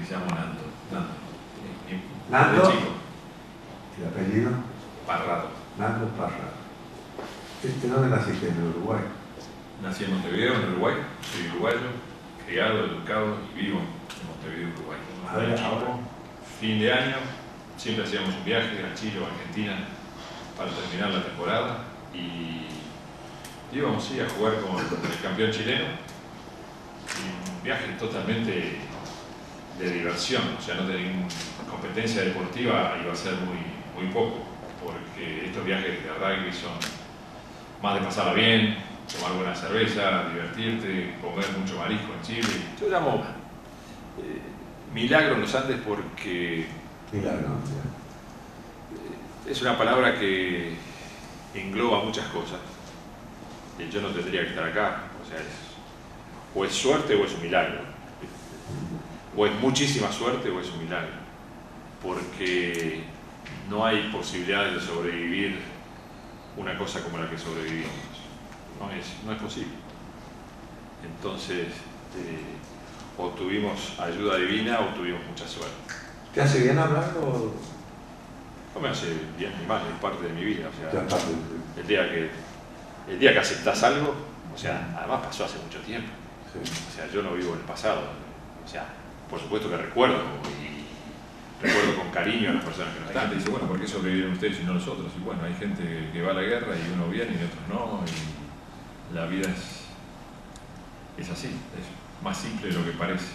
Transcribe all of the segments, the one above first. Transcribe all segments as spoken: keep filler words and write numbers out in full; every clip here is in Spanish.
se llama Nando. Nando. Mi, mi, ¿Nando? Chico. ¿El apellido? Parrado. Nando Parrado. Este, ¿dónde naciste? ¿En Uruguay? Nací en Montevideo, en Uruguay. Soy uruguayo, criado, educado y vivo en Montevideo, Uruguay. A ver, ahora. Fin de año, siempre hacíamos un viaje a Chile o Argentina para terminar la temporada y íbamos sí, a jugar con el campeón chileno. Y un viaje totalmente de diversión, o sea, no tenía competencia deportiva, iba a ser muy, muy poco, porque estos viajes de rugby son más de pasarla bien, tomar buena cerveza, divertirte, comer mucho marisco en Chile. Yo llamo eh, milagro en los Andes porque Milagro, eh, es una palabra que engloba muchas cosas. Y yo no tendría que estar acá, o sea, es, o es suerte o es un milagro. O es muchísima suerte o es un milagro, porque no hay posibilidades de sobrevivir una cosa como la que sobrevivimos. No es, no es posible. Entonces, eh, o tuvimos ayuda divina o tuvimos mucha suerte. ¿Te hace bien hablar o...? No me hace bien ni mal, es parte de mi vida. O sea, Ya, de... el, día que, el día que aceptás algo, o sea, además pasó hace mucho tiempo. Sí. O sea, yo no vivo en el pasado. O sea, por supuesto que recuerdo, y recuerdo con cariño a las personas que no están. Te dice, bueno, ¿por qué sobrevivieron ustedes y no nosotros? Y bueno, hay gente que va a la guerra y uno viene y otros no, y la vida es, es así, es más simple de lo que parece.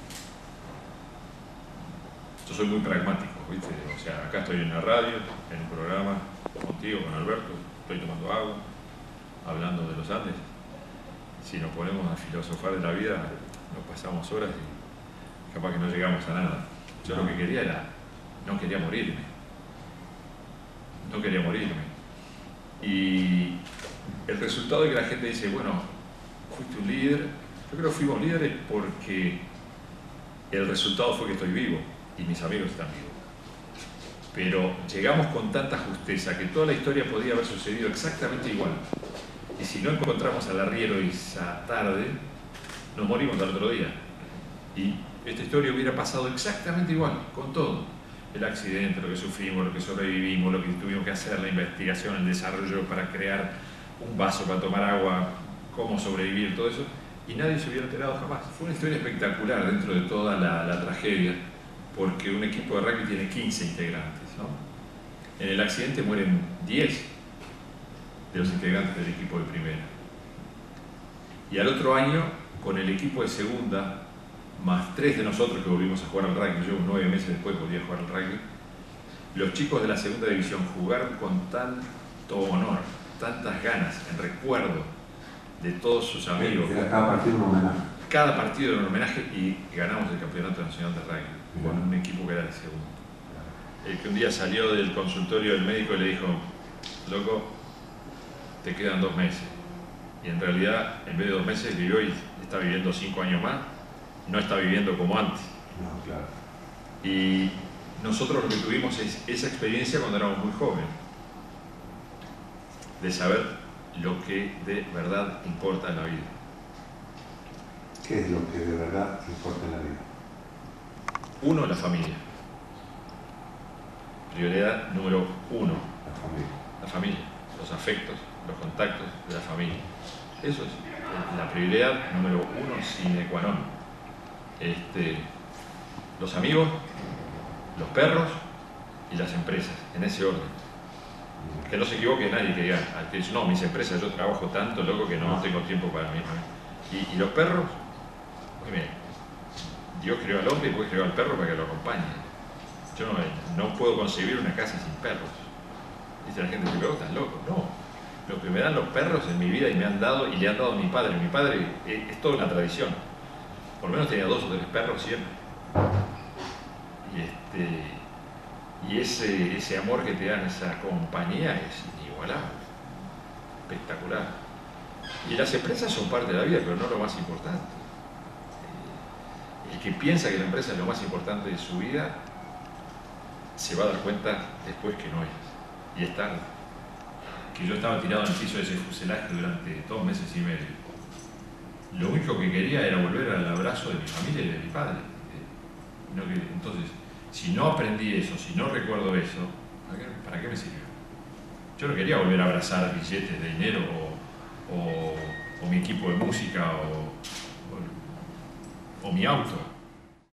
Yo soy muy pragmático, ¿viste? O sea, acá estoy en la radio, en un programa contigo, con Alberto, estoy tomando agua, hablando de los Andes. Si nos ponemos a filosofar de la vida, nos pasamos horas y capaz que no llegamos a nada. Yo lo que quería era, no quería morirme. No quería morirme. Y el resultado de que la gente dice, bueno, fuiste un líder, yo creo que fuimos líderes porque el resultado fue que estoy vivo y mis amigos están vivos. Pero llegamos con tanta justeza que toda la historia podía haber sucedido exactamente igual. Y si no encontramos al arriero esa tarde, nos morimos al otro día. Y esta historia hubiera pasado exactamente igual, con todo. El accidente, lo que sufrimos, lo que sobrevivimos, lo que tuvimos que hacer, la investigación, el desarrollo para crear un vaso para tomar agua, cómo sobrevivir, todo eso. Y nadie se hubiera enterado jamás. Fue una historia espectacular dentro de toda la, la tragedia, porque un equipo de rugby tiene quince integrantes, ¿no? En el accidente mueren diez de los integrantes del equipo de primera. Y al otro año, con el equipo de segunda, más tres de nosotros que volvimos a jugar al rugby, yo nueve meses después volví a jugar al rugby, los chicos de la segunda división jugaron con tanto honor, tantas ganas, en recuerdo de todos sus amigos. Era cada partido un homenaje. Cada partido era un homenaje y ganamos el Campeonato Nacional de Rugby con un equipo que era el segundo. El que un día salió del consultorio del médico y le dijo, loco, te quedan dos meses. Y en realidad, en vez de dos meses, vivió y está viviendo cinco años más. No está viviendo como antes. No, claro. Y nosotros lo que tuvimos es esa experiencia cuando éramos muy jóvenes, de saber lo que de verdad importa en la vida. ¿Qué es lo que de verdad importa en la vida? Uno, la familia. Prioridad número uno. La familia. La familia, los afectos, los contactos de la familia. Eso es la prioridad número uno sine qua non. Este, los amigos, los perros y las empresas, en ese orden. Que no se equivoque nadie que diga, que dice, no, mis empresas, yo trabajo tanto, loco, que no tengo tiempo para mí. Y, y los perros, muy bien, Dios creó al hombre y después creó al perro para que lo acompañe. Yo no, no puedo concebir una casa sin perros. Dice la gente, pero estás loco. No, lo que me dan los perros en mi vida y me han dado y le han dado a mi padre. Mi padre es, es toda una tradición. Por lo menos tenía dos o tres perros siempre. Y, este, y ese, ese amor que te dan, esa compañía es inigualable, espectacular. Y las empresas son parte de la vida, pero no lo más importante. El que piensa que la empresa es lo más importante de su vida, se va a dar cuenta después que no es. Y es tarde. Que yo estaba tirado en el piso de ese fuselaje durante dos meses y medio. Lo único que quería era volver al abrazo de mi familia y de mi padre. No que, entonces, si no aprendí eso, si no recuerdo eso, ¿para qué, para qué me sirvió? Yo no quería volver a abrazar billetes de dinero o, o, o mi equipo de música o, o, o mi auto.